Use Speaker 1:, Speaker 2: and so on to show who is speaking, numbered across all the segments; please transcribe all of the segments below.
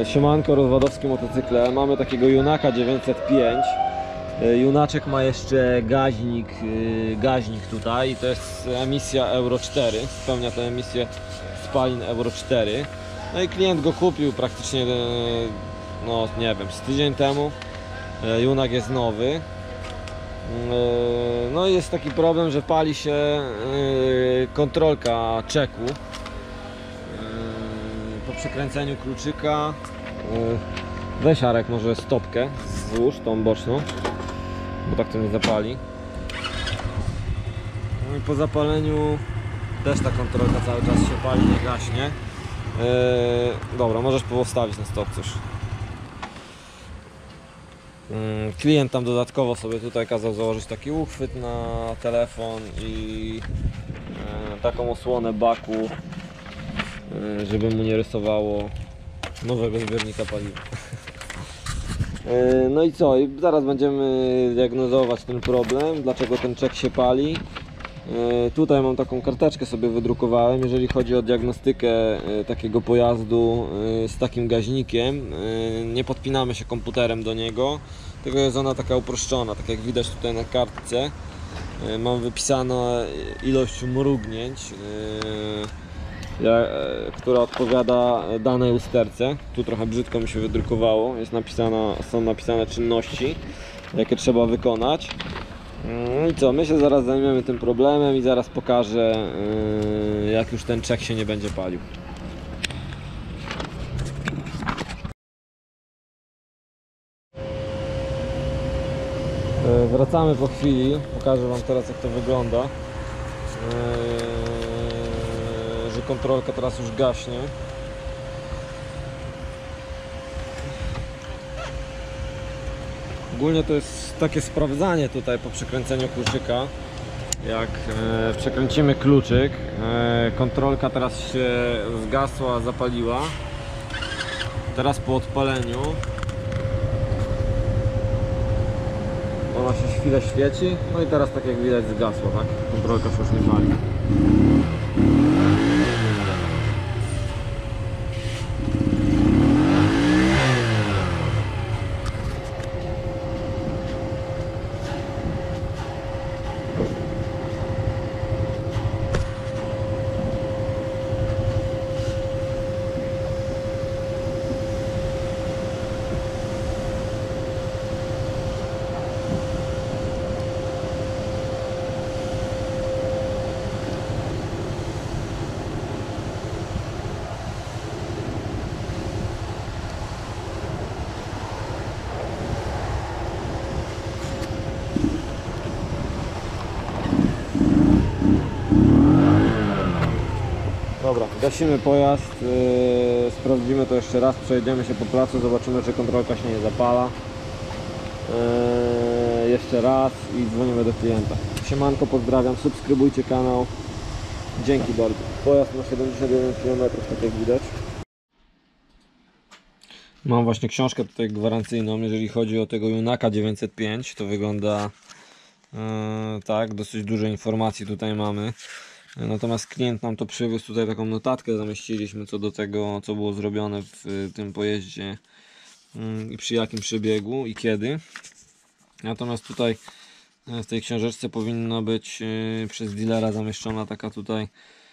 Speaker 1: Siemanko, rozwadowskie motocykle. Mamy takiego Junaka 905. Junaczek ma jeszcze gaźnik tutaj. To jest emisja Euro 4. Spełnia tę emisję spalin Euro 4. No i klient go kupił praktycznie, no nie wiem, z tydzień temu. Junak jest nowy. No i jest taki problem, że pali się kontrolka czeku. Po przekręceniu kluczyka weź Arek może stopkę, złóż tą boczną, bo tak to nie zapali. No i po zapaleniu też ta kontrolka cały czas się pali, nie gaśnie. Dobra, możesz postawić na stopce już. Klient tam dodatkowo sobie tutaj kazał założyć taki uchwyt na telefon i taką osłonę baku, żeby mu nie rysowało nowego zbiornika paliwa. No i co? I zaraz będziemy diagnozować ten problem, dlaczego ten czek się pali. Tutaj mam taką karteczkę, sobie wydrukowałem, jeżeli chodzi o diagnostykę takiego pojazdu z takim gaźnikiem. Nie podpinamy się komputerem do niego, tylko jest ona taka uproszczona, tak jak widać tutaj na kartce. Mam wypisaną ilość mrugnięć, która odpowiada danej usterce. Tu trochę brzydko mi się wydrukowało, są napisane czynności, jakie trzeba wykonać. I co, my się zaraz zajmiemy tym problemem i zaraz pokażę, jak już ten czek się nie będzie palił. Wracamy po chwili, pokażę wam teraz, jak to wygląda. Że kontrolka teraz już gaśnie. Ogólnie to jest takie sprawdzanie tutaj po przekręceniu kluczyka. Jak przekręcimy kluczyk, kontrolka teraz się zgasła, zapaliła. Teraz po odpaleniu ona się chwilę świeci, no i teraz tak jak widać zgasła, tak? Kontrolka się już nie pali. Dobra, gasimy pojazd, sprawdzimy to jeszcze raz, przejedziemy się po placu, zobaczymy, czy kontrolka się nie zapala. Jeszcze raz i dzwonimy do klienta. Siemanko, pozdrawiam, subskrybujcie kanał. Dzięki bardzo. Pojazd ma 71 km, tak jak widać. Mam właśnie książkę tutaj gwarancyjną, jeżeli chodzi o tego Junaka 905. To wygląda tak, dosyć dużo informacji tutaj mamy. Natomiast klient nam to przywiózł, tutaj taką notatkę zamieściliśmy co do tego, co było zrobione w tym pojeździe i przy jakim przebiegu i kiedy. Natomiast tutaj w tej książeczce powinno być przez dealera zamieszczona taka tutaj,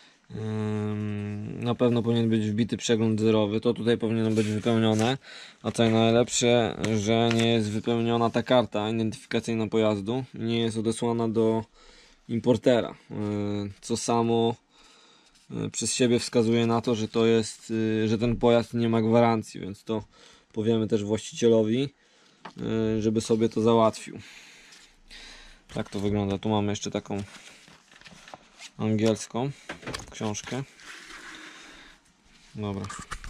Speaker 1: na pewno powinien być wbity przegląd zerowy, to tutaj powinno być wypełnione, a co najlepsze, że nie jest wypełniona ta karta identyfikacyjna pojazdu, nie jest odesłana do importera, co samo przez siebie wskazuje na to, że to jest, że ten pojazd nie ma gwarancji, więc to powiemy też właścicielowi, żeby sobie to załatwił. Tak to wygląda. Tu mamy jeszcze taką angielską książkę. Dobra.